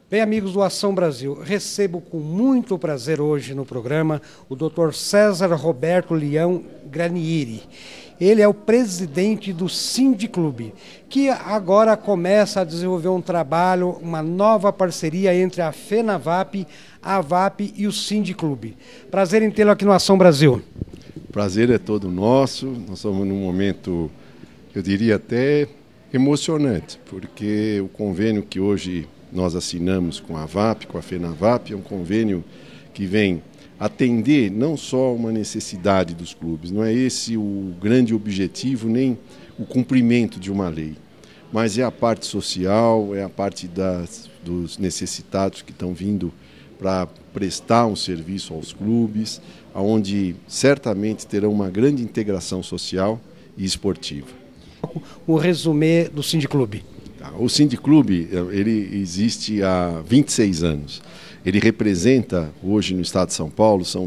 Bem, amigos do Ação Brasil, recebo com muito prazer hoje no programa o Dr. César Roberto Leão Granieri. Ele é o presidente do Sindiclube, que agora começa a desenvolver um trabalho, uma nova parceria entre a FENAVAP, a AVAP e o Sindiclube. Prazer em tê-lo aqui no Ação Brasil. O prazer é todo nosso. Nós estamos num momento, eu diria até emocionante, porque o convênio que hoje nós assinamos com a AVAP, com a FENAVAP, é um convênio que vem atender não só uma necessidade dos clubes, não é esse o grande objetivo, nem o cumprimento de uma lei, mas é a parte social, é a parte dos necessitados que estão vindo para prestar um serviço aos clubes, onde certamente terão uma grande integração social e esportiva. O resumê do Sindiclube. O Sindiclube, ele existe há 26 anos. Ele representa, hoje no estado de São Paulo, são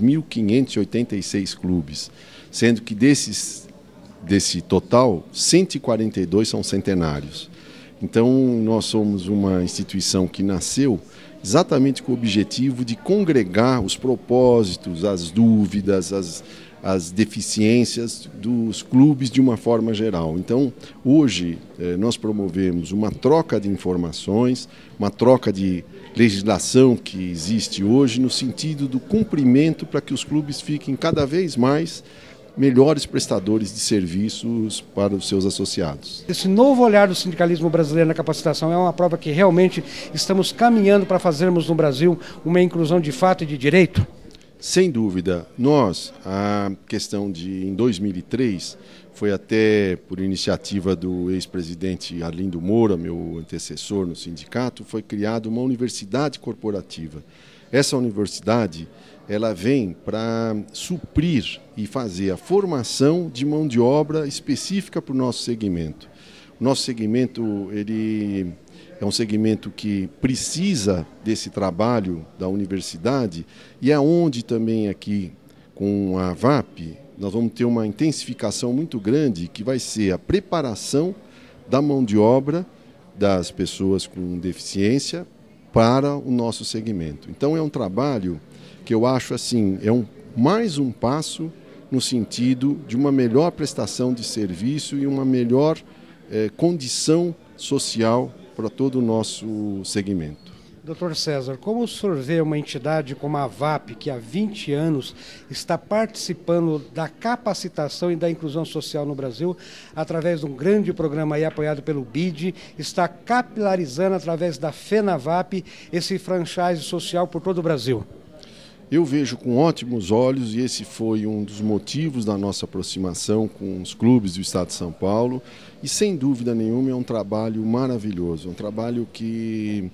3.586 clubes, sendo que desse total, 142 são centenários. Então, nós somos uma instituição que nasceu exatamente com o objetivo de congregar os propósitos, as dúvidas, as deficiências dos clubes de uma forma geral. Então, hoje, nós promovemos uma troca de informações, uma troca de legislação que existe hoje no sentido do cumprimento para que os clubes fiquem cada vez mais melhores prestadores de serviços para os seus associados. Esse novo olhar do sindicalismo brasileiro na capacitação é uma prova que realmente estamos caminhando para fazermos no Brasil uma inclusão de fato e de direito? Sem dúvida. A questão de, em 2003, foi até por iniciativa do ex-presidente Arlindo Moura, meu antecessor no sindicato, foi criada uma universidade corporativa. Essa universidade, ela vem para suprir e fazer a formação de mão de obra específica para o nosso segmento. O nosso segmento, ele é um segmento que precisa desse trabalho da universidade e é onde também aqui com a AVAP nós vamos ter uma intensificação muito grande que vai ser a preparação da mão de obra das pessoas com deficiência para o nosso segmento. Então é um trabalho que eu acho assim, mais um passo no sentido de uma melhor prestação de serviço e uma melhor condição social para todo o nosso segmento. Doutor César, como o senhor vê uma entidade como a AVAP, que há 20 anos está participando da capacitação e da inclusão social no Brasil, através de um grande programa aí apoiado pelo BID, está capilarizando através da FENAVAP esse franchise social por todo o Brasil? Eu vejo com ótimos olhos e esse foi um dos motivos da nossa aproximação com os clubes do estado de São Paulo e sem dúvida nenhuma é um trabalho maravilhoso, um trabalho que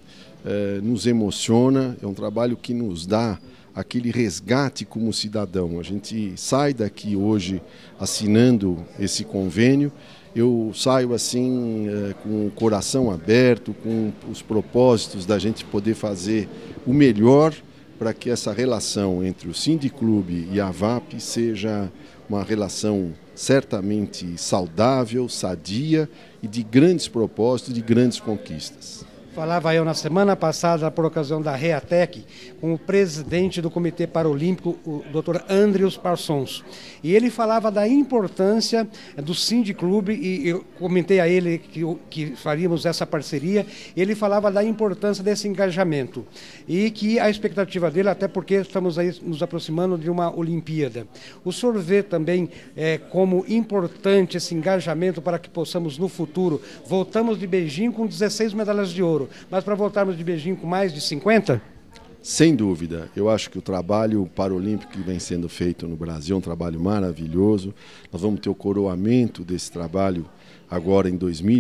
nos emociona, é um trabalho que nos dá aquele resgate como cidadão. A gente sai daqui hoje assinando esse convênio, eu saio assim com o coração aberto, com os propósitos da gente poder fazer o melhor para que essa relação entre o Sindiclube e a AVAP seja uma relação certamente saudável, sadia e de grandes propósitos, de grandes conquistas. Falava eu na semana passada, por ocasião da REATEC, com o presidente do Comitê Paralímpico, o Dr. Andrews Parsons. E ele falava da importância do Sindiclube, e eu comentei a ele que faríamos essa parceria, ele falava da importância desse engajamento. E que a expectativa dele, até porque estamos aí nos aproximando de uma Olimpíada. O senhor vê também como importante esse engajamento para que possamos, no futuro, voltamos de Beijing com 16 medalhas de ouro, mas para voltarmos de Beijing com mais de 50? Sem dúvida, eu acho que o trabalho paralímpico que vem sendo feito no Brasil é um trabalho maravilhoso. Nós vamos ter o coroamento desse trabalho agora em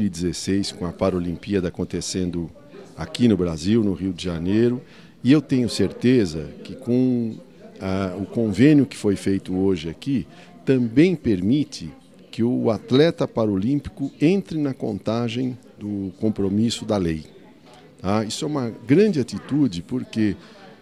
2016, com a Paralimpíada acontecendo aqui no Brasil, no Rio de Janeiro. E eu tenho certeza que com o convênio que foi feito hoje aqui, também permite que o atleta paralímpico entre na contagem do compromisso da lei. Isso é uma grande atitude, porque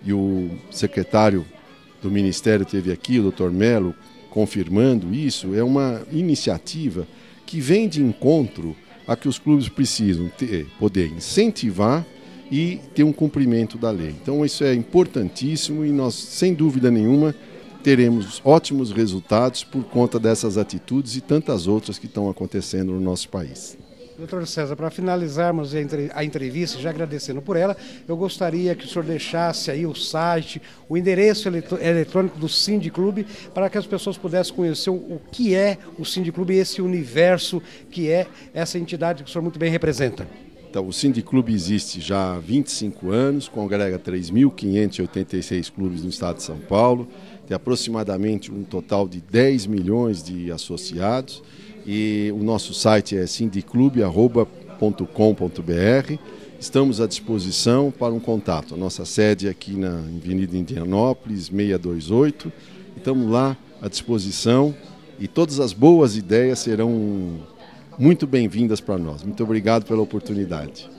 o secretário do Ministério esteve aqui, o Dr. Mello, confirmando isso, é uma iniciativa que vem de encontro a que os clubes precisam poder incentivar e ter um cumprimento da lei. Então isso é importantíssimo e nós, sem dúvida nenhuma, teremos ótimos resultados por conta dessas atitudes e tantas outras que estão acontecendo no nosso país. Doutor César, para finalizarmos a entrevista, já agradecendo por ela, eu gostaria que o senhor deixasse aí o site, o endereço eletrônico do Sindiclube, para que as pessoas pudessem conhecer o que é o Sindiclube e esse universo que é essa entidade que o senhor muito bem representa. Então, o Sindiclube existe já há 25 anos, congrega 3.586 clubes no estado de São Paulo, tem aproximadamente um total de 10 milhões de associados e o nosso site é sindiclube.com.br. Estamos à disposição para um contato. A nossa sede é aqui na Avenida Indianópolis, 628. Estamos lá à disposição e todas as boas ideias serão muito bem-vindas para nós. Muito obrigado pela oportunidade.